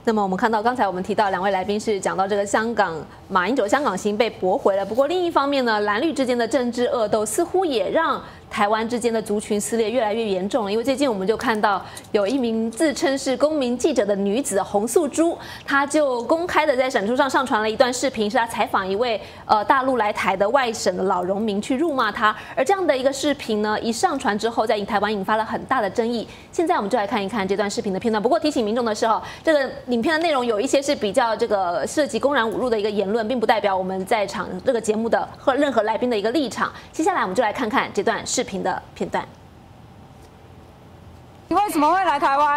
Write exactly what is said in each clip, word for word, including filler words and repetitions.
那么我们看到，刚才我们提到两位来宾是讲到这个香港马英九香港行被驳回了。不过另一方面呢，蓝绿之间的政治恶斗似乎也让台湾之间的族群撕裂越来越严重了。因为最近我们就看到有一名自称是公民记者的女子洪素珠，她就公开的在脸书上上传了一段视频，是她采访一位呃大陆来台的外省的老农民去辱骂他。而这样的一个视频呢，一上传之后，在台湾引发了很大的争议。现在我们就来看一看这段视频的片段。不过提醒民众的是哈，这个影片的内容有一些是比较这个涉及公然侮辱的一个言论，并不代表我们在场这个节目的和任何来宾的一个立场。接下来我们就来看看这段视频的片段。 你为什么会来台湾？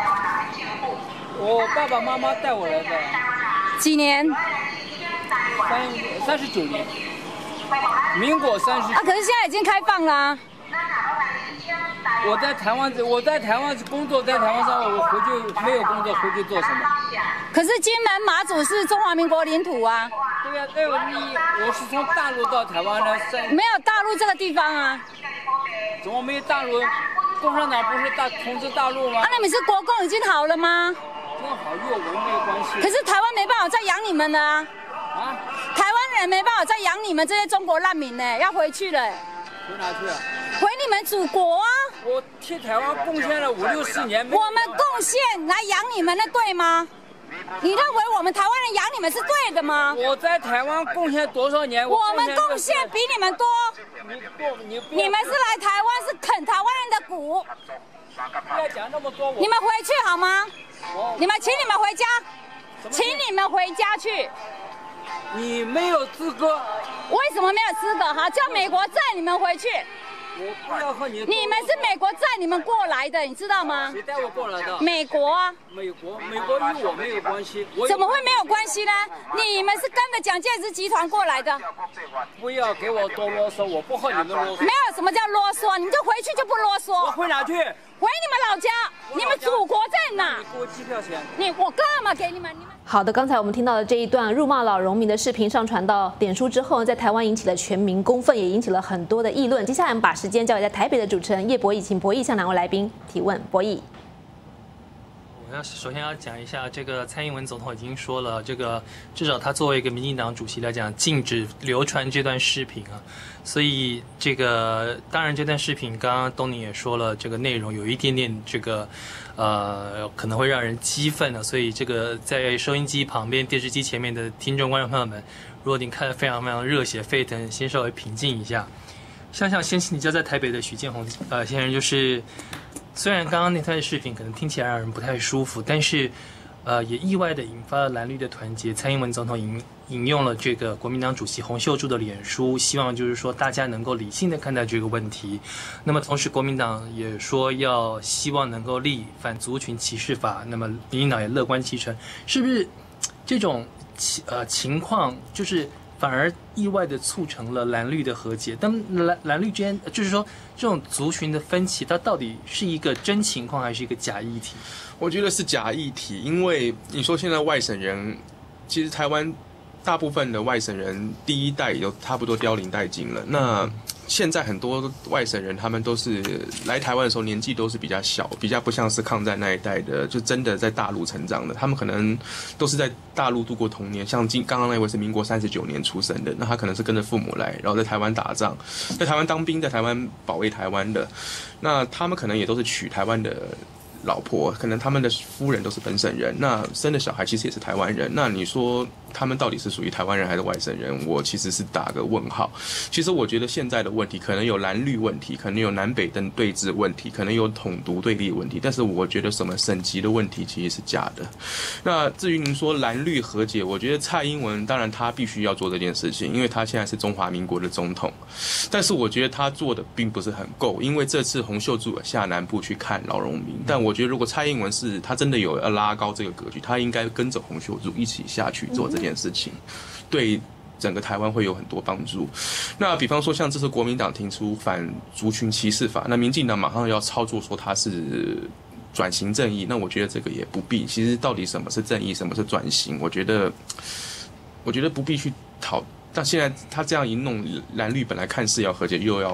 我爸爸妈妈带我来的。 几年？ 三三十九年，民国三十。 啊，可是现在已经开放啦、啊。 我在台湾，我在台湾工作，在台湾上我回去没有工作，回去做什么？ 可是金门马祖是中华民国领土啊。 对呀、啊，对你我是从大陆到台湾的， 没有大陆这个地方啊。 怎么没有大陆？共产党不是大统治大陆吗？ 啊，那你是国共已经好了吗？ 跟好与我没有关系。 可是台湾没办法再养你们了啊！ 啊？ 台湾人没办法再养你们这些中国难民呢，要回去了。 回哪去啊？ 回你们祖国啊！ 我替台湾贡献了五六十年。 我们贡献来养你们，那对吗？你认为我们台湾人养你们是对的吗？ 我在台湾贡献多少年？ 我们贡献比你们多。 你多你你们是来台湾是啃台湾人的骨。 不要讲那么多。 你们回去好吗？你们请你们回家，请你们回家去。 你没有资格。 为什么没有资格？哈，叫美国载你们回去。 我不要和你。 你们是美国载你们过来的，你知道吗？ 谁带我过来的？ 美国啊。 美国，美国与我没有关系。 怎么会没有关系呢？你们是跟着蒋介石集团过来的。 不要给我多啰嗦，我不和你们啰嗦。 没有什么叫啰嗦，你就回去就不啰嗦。 我回哪去？ 回你们老家。你们祖国在哪？ 你给我机票钱。 你我干嘛给你们？你们。 好的，刚才我们听到的这一段辱骂老农民的视频上传到脸书之后，在台湾引起了全民公愤，也引起了很多的议论。接下来我们把时间交给在台北的主持人叶博弈，请博弈向两位来宾提问。博弈， 我要首先要讲一下，这个蔡英文总统已经说了，这个至少他作为一个民进党主席来讲，禁止流传这段视频啊。所以这个当然这段视频，刚刚东尼也说了，这个内容有一点点这个。呃，可能会让人激愤的，所以这个在收音机旁边、电视机前面的听众、观众朋友们，如果您看得非常非常热血沸腾，先稍微平静一下。像像先你知道在台北的许建宏呃先生，就是虽然刚刚那段视频可能听起来让人不太舒服，但是呃也意外的引发了蓝绿的团结。蔡英文总统引引用了这个国民党主席洪秀柱的脸书，希望就是说大家能够理性的看待这个问题。那么同时国民党也说要希望能够立反族群歧视法，那么民进党也乐观其成，是不是这种呃情况就是反而意外的促成了蓝绿的和解？但蓝蓝绿之间就是说这种族群的分歧，它到底是一个真情况还是一个假议题？ 我觉得是假议题，因为你说现在外省人，其实台湾大部分的外省人第一代也都差不多凋零殆尽了。那现在很多外省人，他们都是来台湾的时候年纪都是比较小，比较不像是抗战那一代的，就真的在大陆成长的。他们可能都是在大陆度过童年，像今刚刚那位是民国三十九年出生的，那他可能是跟着父母来，然后在台湾打仗，在台湾当兵，在台湾保卫台湾的。那他们可能也都是娶台湾的老婆，可能他们的夫人都是本省人，那生的小孩其实也是台湾人。那你说他们到底是属于台湾人还是外省人？我其实是打个问号。其实我觉得现在的问题可能有蓝绿问题，可能有南北灯对峙问题，可能有统独对立问题，但是我觉得什么省级的问题其实是假的。那至于您说蓝绿和解，我觉得蔡英文当然他必须要做这件事情，因为他现在是中华民国的总统，但是我觉得他做的并不是很够，因为这次洪秀柱下南部去看老农民，但我觉得如果蔡英文是他真的有要拉高这个格局，他应该跟着洪秀柱一起下去做这件事情，对整个台湾会有很多帮助。那比方说像这次国民党提出反族群歧视法，那民进党马上要操作说他是转型正义，那我觉得这个也不必。其实到底什么是正义，什么是转型，我觉得我觉得不必去讨。但现在他这样一弄，蓝绿本来看似要和解，又要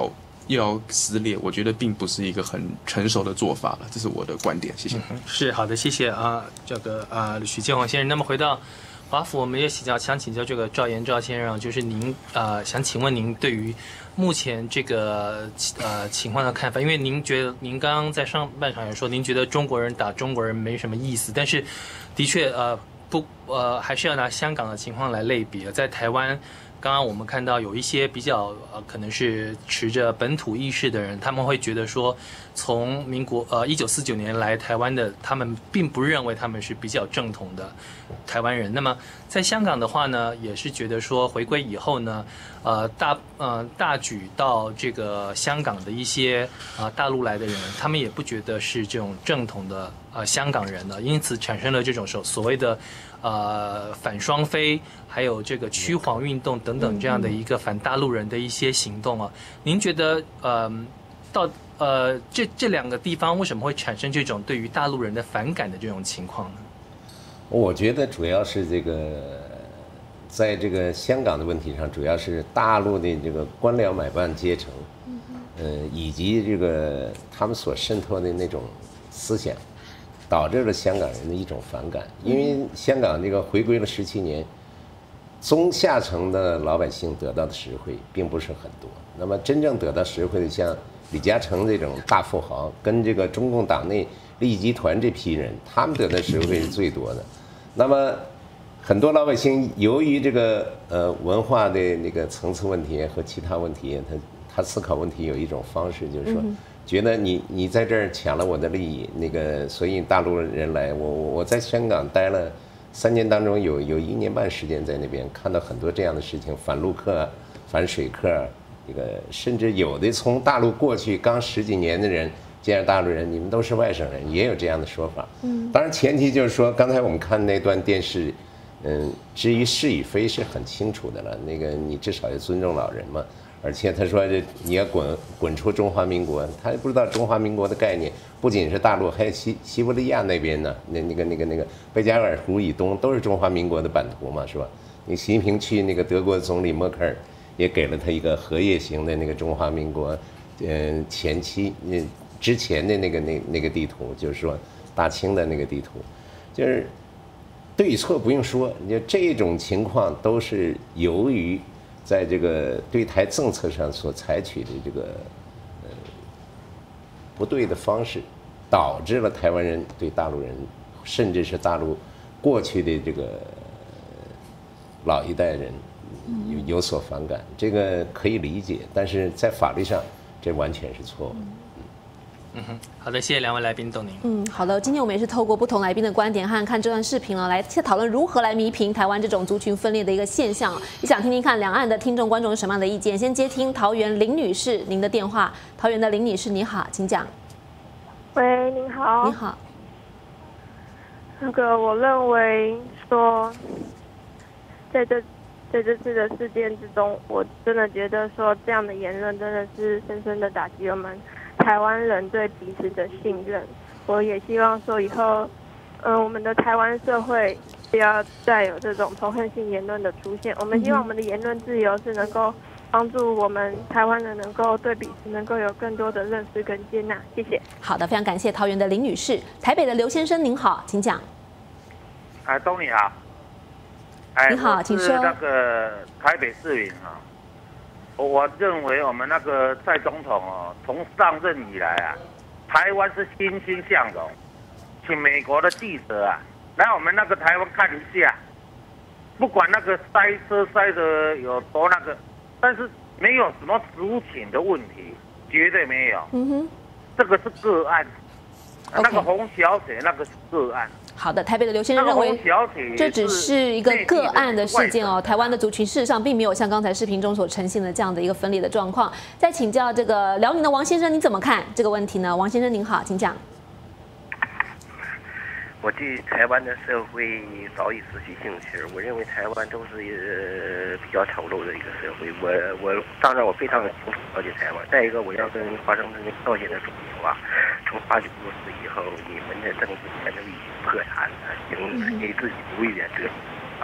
又要撕裂，我觉得并不是一个很成熟的做法了，这是我的观点。谢谢。 嗯、是好的，谢谢啊，这个啊许建宏先生。那么回到华府，我们也请教想请教这个赵延昭先生，就是您呃想请问您对于目前这个呃情况的看法，因为您觉得您刚刚在上半场也说，您觉得中国人打中国人没什么意思，但是的确呃不呃还是要拿香港的情况来类比，在台湾。刚刚我们看到有一些比较呃，可能是持着本土意识的人，他们会觉得说，从民国呃一九四九年来台湾的，他们并不认为他们是比较正统的台湾人。那么在香港的话呢，也是觉得说回归以后呢，呃大呃大举到这个香港的一些啊、呃、大陆来的人，他们也不觉得是这种正统的呃香港人呢，因此产生了这种所所谓的。呃，反双非，还有这个驱黄运动等等这样的一个反大陆人的一些行动啊，您觉得呃，到呃这这两个地方为什么会产生这种对于大陆人的反感的这种情况呢？ 我觉得主要是这个，在这个香港的问题上，主要是大陆的这个官僚买办阶层，呃，以及这个他们所渗透的那种思想。导致了香港人的一种反感，因为香港这个回归了十七年，中下层的老百姓得到的实惠并不是很多。那么真正得到实惠的，像李嘉诚这种大富豪，跟这个中共党内利益集团这批人，他们得到实惠是最多的。那么很多老百姓由于这个呃文化的那个层次问题和其他问题，他他思考问题有一种方式，就是说。觉得你你在这儿抢了我的利益，那个所以大陆人来，我我在香港待了三年当中有有一年半时间在那边，看到很多这样的事情，反陆客、反水客，这个甚至有的从大陆过去刚十几年的人，见着大陆人，你们都是外省人，也有这样的说法。嗯，当然前提就是说，刚才我们看那段电视，嗯，至于是与非是很清楚的了，那个你至少要尊重老人嘛。而且他说这你要滚滚出中华民国，他也不知道中华民国的概念，不仅是大陆，还有西西伯利亚那边呢，那那个那个那个贝加尔湖以东都是中华民国的版图嘛，是吧？你习近平去那个德国总理默克尔也给了他一个荷叶形的那个中华民国，嗯、呃、前期嗯之前的那个那那个地图，就是说大清的那个地图，就是对与错不用说，你这种情况都是由于。在这个对台政策上所采取的这个呃不对的方式，导致了台湾人对大陆人，甚至是大陆过去的这个老一代人有有所反感，这个可以理解，但是在法律上这完全是错误的。 嗯哼，好的，谢谢两位来宾，董宁。 嗯，好的，今天我们也是透过不同来宾的观点和看这段视频呢，来讨论如何来弥平台湾这种族群分裂的一个现象。也想听听看两岸的听众观众有什么样的意见。先接听桃园林女士您的电话，桃园的林女士你好，请讲。 喂，您好。 你好。 那个，我认为说，在这在这次的事件之中，我真的觉得说这样的言论真的是深深的打击我们。台湾人对彼此的信任，我也希望说以后，嗯、呃，我们的台湾社会不要再有这种仇恨性言论的出现。我们希望我们的言论自由是能够帮助我们台湾人能够对彼此能够有更多的认识跟接纳。谢谢。 好的，非常感谢桃园的林女士。台北的刘先生您好，请讲。 哎，东你好。哎， 你好，请说。 那个台北市民啊。我认为我们那个蔡总统哦，从上任以来啊，台湾是欣欣向荣，请美国的记者啊来我们那个台湾看一下，不管那个塞车塞的有多那个，但是没有什么族群的问题，绝对没有。嗯哼，这个是个案， okay. 那个洪小姐那个是个案。 好的，台北的刘先生认为这只是一个个案的事件哦。台湾的族群事实上并没有像刚才视频中所呈现的这样的一个分裂的状况。再请教这个辽宁的王先生，你怎么看这个问题呢？王先生您好，请讲。 我对台湾的社会早已失去兴趣，我认为台湾都是呃比较丑陋的一个社会。我我当然我非常的清楚了解台湾。再一个，我要跟华盛顿道歉的说明啊，从八九过世以后，你们的政治权力破产了，已经给自己独一点这个。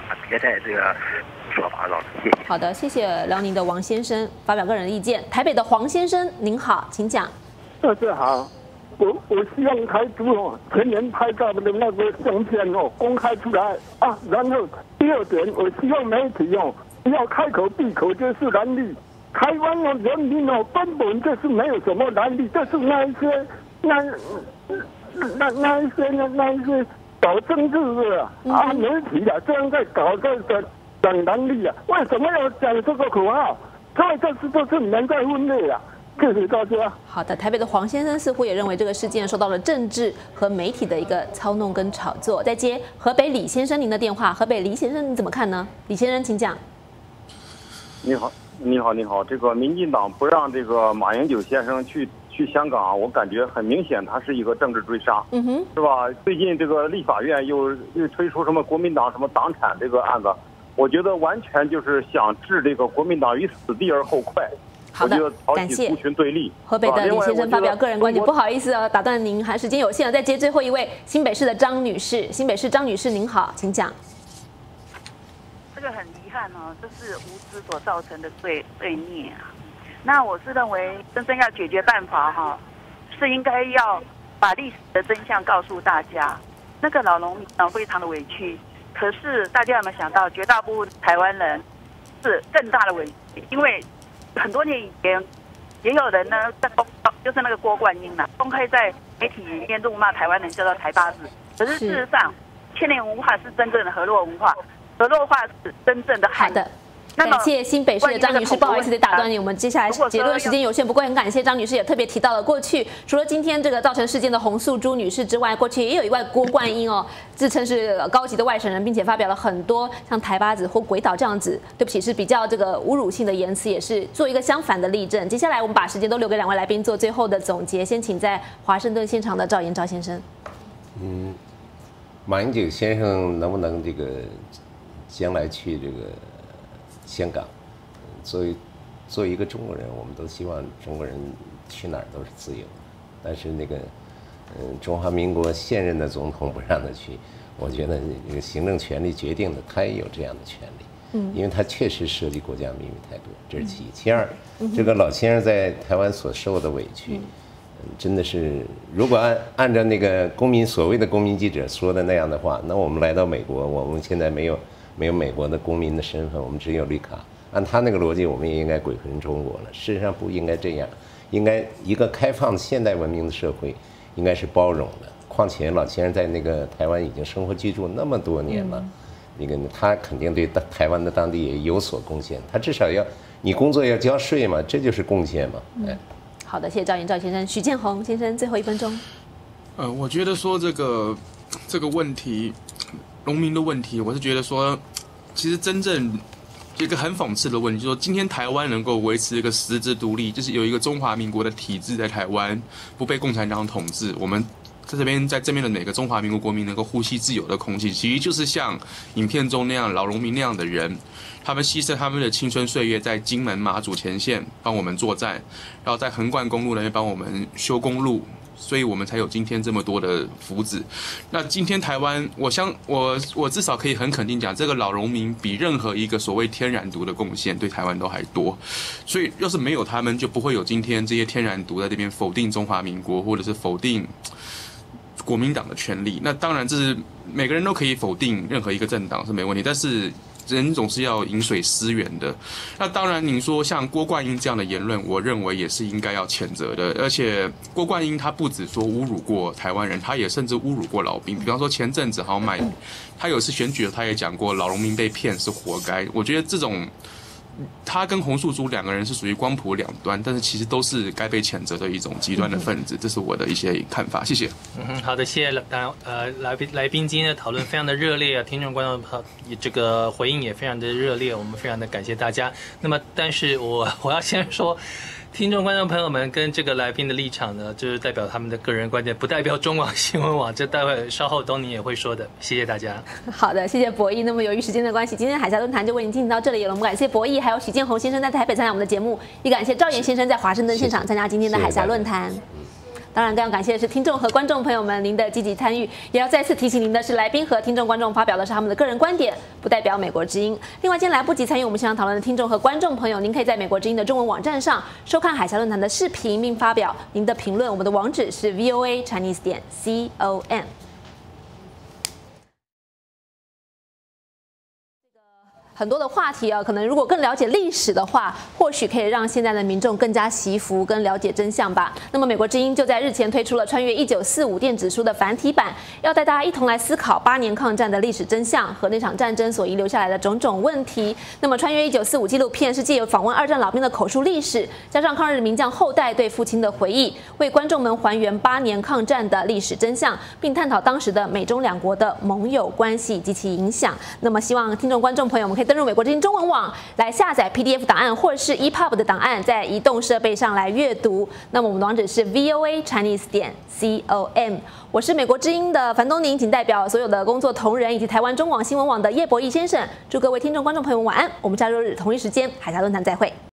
别再这个说法了。谢谢。 好的，谢谢辽宁的王先生发表个人意见。台北的黄先生，您好，请讲。 大家好，我我希望台主哦前年拍照的那个相片哦公开出来啊。然后第二点，我希望媒体哦不要开口闭口就是蓝绿。台湾的人民哦根本就是没有什么蓝绿，就是那一些那那那一些那那一些搞政治的啊媒体啊这样在搞这个讲蓝绿啊，为什么要讲这个口号？所以这是这是你们在分裂啊。谢谢大家。 好的，台北的黄先生似乎也认为这个事件受到了政治和媒体的一个操弄跟炒作。再接河北李先生您的电话，河北李先生你怎么看呢？李先生请讲。 你好，你好，你好。这个民进党不让这个马英九先生去去香港啊，我感觉很明显，他是一个政治追杀， 嗯哼， 是吧？最近这个立法院又又推出什么国民党什么党产这个案子，我觉得完全就是想置这个国民党于死地而后快。 好的，感谢。 族群对立。 河北的李先生发表个人观点，不好意思啊，打断您，还时间有限了，再接最后一位新北市的张女士。新北市张女士，您好，请讲。 这个很遗憾哦，这是无知所造成的罪罪孽啊。那我是认为，真正要解决办法哈，是应该要把历史的真相告诉大家。那个老农民呢，非常的委屈，可是大家有没有想到，绝大部分台湾人是更大的委屈，因为很多年以前，也有人呢在公，就是那个郭冠英呐，公开在媒体里面辱骂台湾人，叫做台八字。可是事实上，千年文化是真正的河洛文化，河洛话是真正的汉。 好的。感谢新北市的张女士，不好意思得打断你，我们接下来结论时间有限，不过很感谢张女士也特别提到了过去除了今天这个造成事件的洪素珠女士之外，过去也有一位郭冠英哦，自称是高级的外省人，并且发表了很多像台八子或鬼岛这样子，对不起是比较这个侮辱性的言辞，也是做一个相反的例证。接下来我们把时间都留给两位来宾做最后的总结，先请在华盛顿现场的赵延赵先生。 嗯，马英九先生能不能这个将来去这个香港，作为作为一个中国人，我们都希望中国人去哪儿都是自由的。但是那个，嗯，中华民国现任的总统不让他去，我觉得这个行政权力决定的，他也有这样的权利。嗯，因为他确实涉及国家秘密太多，这是其一。其二，这个老先生在台湾所受的委屈，嗯，真的是，如果按按照那个公民所谓的公民记者说的那样的话，那我们来到美国，我们现在没有。没有美国的公民的身份，我们只有绿卡。按他那个逻辑，我们也应该归回中国了。事实上不应该这样，应该一个开放的现代文明的社会，应该是包容的。况且老先生在那个台湾已经生活居住那么多年了，那个他肯定对台湾的当地也有所贡献。他至少要你工作要交税嘛，这就是贡献嘛。哎， 好的，谢谢赵延赵先生。许建宏先生，最后一分钟。 呃，我觉得说这个这个问题。农民的问题，我是觉得说，其实真正一个很讽刺的问题，就是说今天台湾能够维持一个实质独立，就是有一个中华民国的体制在台湾，不被共产党统治，我们在这边在这边的每个中华民国国民能够呼吸自由的空气，其实就是像影片中那样老农民那样的人，他们牺牲他们的青春岁月在金门马祖前线帮我们作战，然后在横贯公路那边帮我们修公路。所以我们才有今天这么多的福祉。那今天台湾，我相我我至少可以很肯定讲，这个老农民比任何一个所谓天然毒的贡献对台湾都还多。所以要是没有他们，就不会有今天这些天然毒在这边否定中华民国，或者是否定国民党的权利。那当然，这是每个人都可以否定任何一个政党是没问题，但是人总是要饮水思源的。那当然，您说像郭冠英这样的言论，我认为也是应该要谴责的。而且郭冠英他不只说侮辱过台湾人，他也甚至侮辱过老兵。比方说前阵子好像买，他有一次选举，他也讲过老农民被骗是活该。我觉得这种。他跟洪素珠两个人是属于光谱两端，但是其实都是该被谴责的一种极端的分子，这是我的一些看法。谢谢。 嗯，好的，谢谢。当然，呃，来宾来宾今天的讨论非常的热烈啊，听众观众朋友这个回应也非常的热烈，我们非常的感谢大家。那么，但是我我要先说。听众、观众朋友们跟这个来宾的立场呢，就是代表他们的个人观点，不代表中广新闻网。这待会稍后东尼也会说的。谢谢大家。 好的，谢谢博弈。那么由于时间的关系，今天海峡论坛就为您进行到这里了。我们感谢博弈，还有许建宏先生在台北参加我们的节目，也感谢赵延先生在华盛顿现场参加今天的海峡论坛。 当然，更要感谢的是听众和观众朋友们您的积极参与，也要再次提醒您的是，来宾和听众观众发表的是他们的个人观点，不代表美国之音。另外，今天来不及参与我们现场讨论的听众和观众朋友，您可以在美国之音的中文网站上收看海峡论坛的视频，并发表您的评论。我们的网址是 V O A Chinese 点 C O M。很多的话题啊，可能如果更了解历史的话，或许可以让现在的民众更加惜福跟了解真相吧。那么，美国之音就在日前推出了《穿越一九四五》电子书的繁体版，要带大家一同来思考八年抗战的历史真相和那场战争所遗留下来的种种问题。那么，《穿越一九四五》纪录片是借由访问二战老兵的口述历史，加上抗日名将后代对父亲的回忆，为观众们还原八年抗战的历史真相，并探讨当时的美中两国的盟友关系及其影响。那么，希望听众观众朋友们可以登入美国之音中文网来下载 P D F 档案，或者是 E P U B 的档案，在移动设备上来阅读。那么我们的网址是 V O A Chinese 点 C O M。我是美国之音的樊东宁，仅代表所有的工作同仁以及台湾中广新闻网的叶博弈先生，祝各位听众观众朋友们晚安。我们下周日同一时间海峡论坛再会。